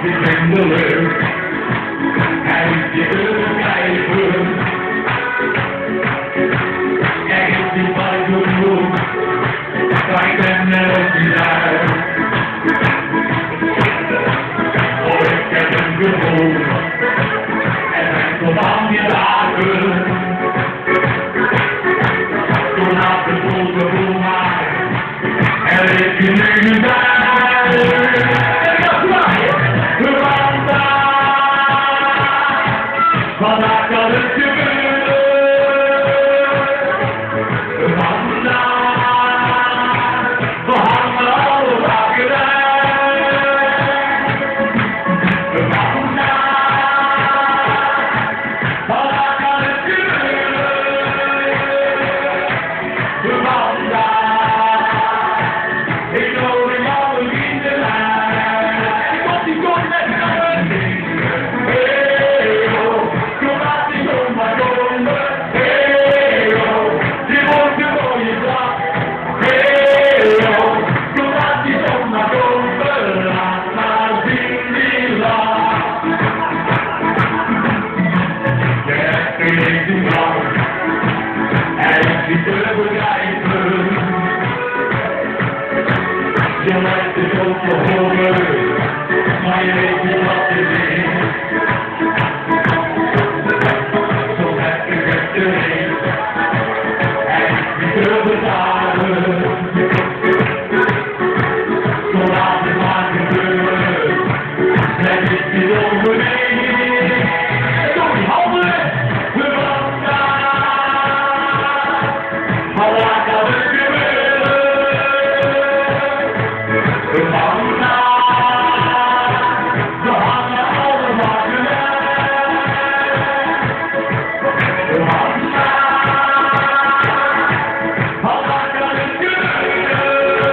ik vind het leuk. En je kunt kijken. Kijk eens die wat ik doe. Kijk ben er niet uit. Oh, ik heb een gevoel. En ben tot aan je dagen. Toen had het gevoel maar. En ik je nu niet uit. Vandaag kan het gebeuren. Vandaag, we hangen alle wakker uit. Vandaag kan het gebeuren. Vandaag, ik nodig alle vrienden uit. Ik kom die kort met me. Niet te begrijpen. Je lijkt het ook te horen, maar je weet niet wat het is. Zo heb ik het erin. En niet te betalen. Zo laat het maar gebeuren. Het is niet onbeweegd. Doe die handen. Vandaag kan het gebeuren. Vandaag, we hangen alle wakker uit. Vandaag kan het gebeuren.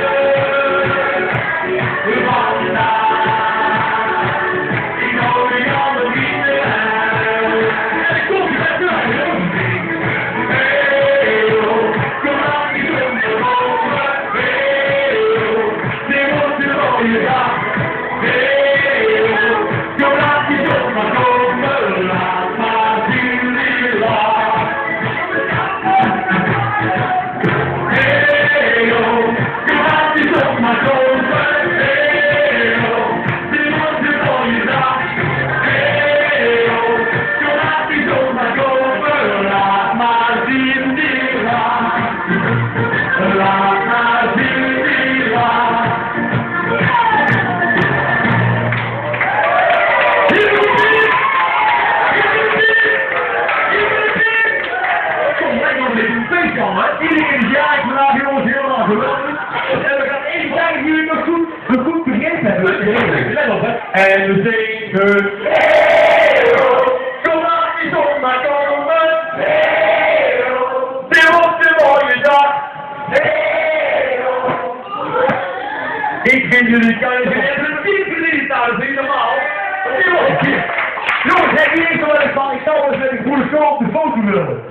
Vandaag, ik nodig alle vrienden uit. En ik kom je met mij. Iedereen is jarig vandaag, jongens, heel erg geweldig. En we gaan even kijken of jullie nog goed begin hebben. Let op, hè. En we zingen. Kom aan die zondag komen. Dit wordt een mooie dag. Ik vind jullie kunnen even 10 minuten staan, dat is niet normaal. Jongens, heb je niet zo erg van, ik zou wel eens met een goede show op de foto willen.